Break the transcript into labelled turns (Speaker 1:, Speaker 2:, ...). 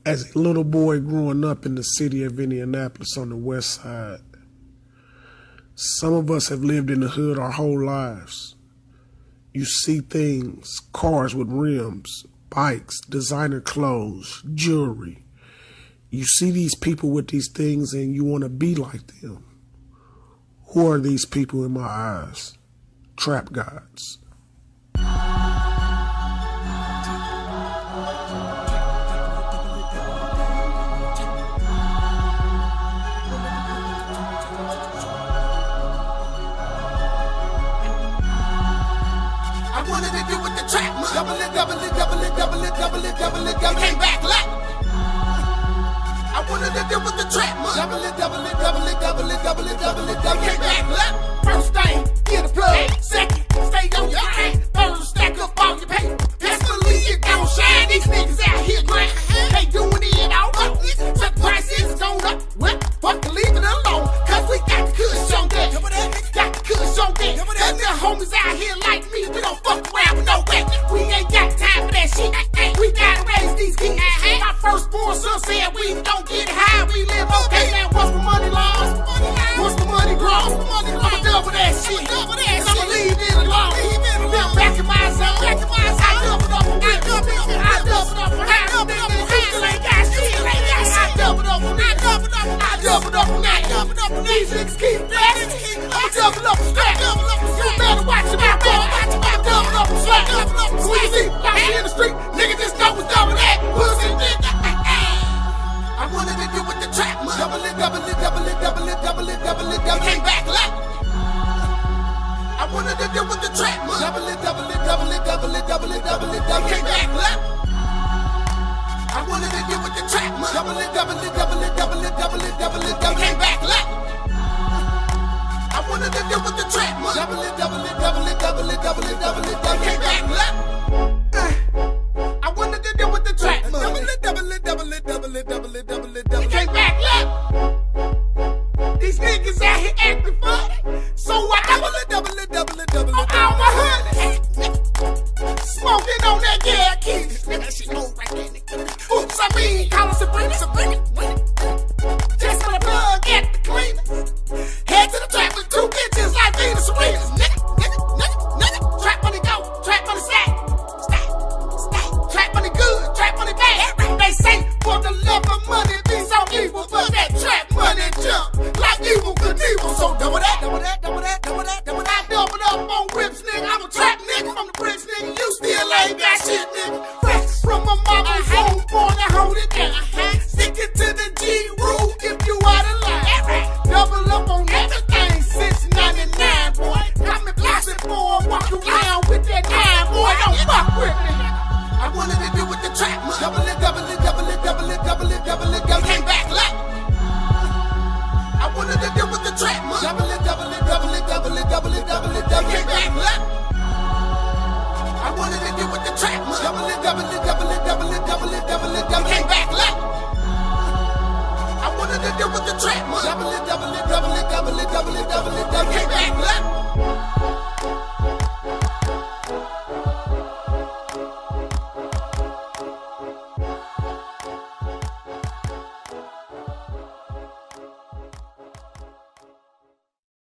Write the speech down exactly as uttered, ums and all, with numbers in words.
Speaker 1: As a little boy growing up in the city of Indianapolis on the west side, some of us have lived in the hood our whole lives. You see things, cars with rims, bikes, designer clothes, jewelry. You see these people with these things and you want to be like them. Who are these people in my eyes? Trap gods.
Speaker 2: I wanted to do with the trap money. Double it, double it, double it, double it, double it, double it, double it. Came back like. I wanted to do with the trap money. Double it, double it, double it, double it, double it, double it, double it. Came back like. First thing, get a plug. Second, stay on your game. Third, stack up all your pay. Best believe it don't shine. These niggas out here grind. They doing it all up. So the prices going up. Well, fuck, leave it alone. Cause we got the kush on deck. Got the kush on deck. And the homies out here like me, we don't fuck around with no way. We ain't got time for that shit. We gotta raise these kids. My firstborn son said we don't get high, we live okay. Now what's the money lost? What's the money gross? I'ma double that shit. I'ma leave it alone. Now back in my zone. I doubled up on that. I doubled up on that. He still ain't got shit. I doubled up on that. I doubled up on that. These niggas keep flashing. I doubled up on that. You better watch your mouth, boy. I doubled up on slack. When you see out here in the street, nigga just know it's double that. Pussy nigga. I wanted to do with the trap money. Double it, double it, double it, double it, double it, double it, double it. Came back like. I wanted to do with the trap money. Double it, double it, double it, double it, double it, double it, double it. Came back like. I wanted to do with the trap money. Double it, double it, double it, double it, double it, double it, double it. Came back like. I wanted to do with the trap money. Double it, double it, double it, double it, double it, double it, double it. Came back like. I wanted to do with the trap money. Double it, double it, double it, double it, double it, double it, double it. Came back like. These niggas out here acting funny, so I double it, double it, double it, double it. On all my honey, smoking on that yeah kid. That shit know right there. Oops, I mean, call us Sabrina, Sabrina. Just for the plug at the cleaners. Head to the trap with two bitches like Venus Serenas. Nigga, nigga, nigga, nigga. Trap money go, trap money stack, stack, stack. Trap money good, trap money bad. They say for the love of money, be so evil, but that trap money jump like evil Knievel. So double that, double that, double that, double that, double that. I doubled up on whips, nigga. I'm a trap nigga from the bricks, nigga. You still ain't got shit, nigga. Fresh from my mama's home, born to hold it down. Stick it to the G rule if you out of line. Double up on everything since ninety-nine, boy. Got me blasting, boy. Walk around with that nine, boy. Don't fuck with me. I wanted to do with the trap money. Double it, double it, double it, double it, double it, double it, double it. Came back like. I wanted to do with the trap money. Double it, double it, double it, double it, double it, double it, double it. Came back like. I wanted to do with the trap money. Double it, double it, double it, double it, double it, double it, double it. Came back like. I wanted to do with the trap money. Double it, double it, double it, double it, double it, double it, double it. Came back.